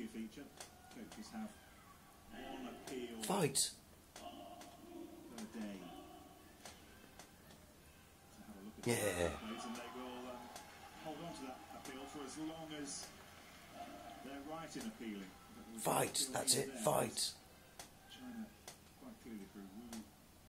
media feature. Coaches have one appeal Fight! per day. So have a look at Yeah. the plays, and they will hold on to that appeal for as long as they're right in appealing. Fight! That's it, fight! China quite clearly through Wu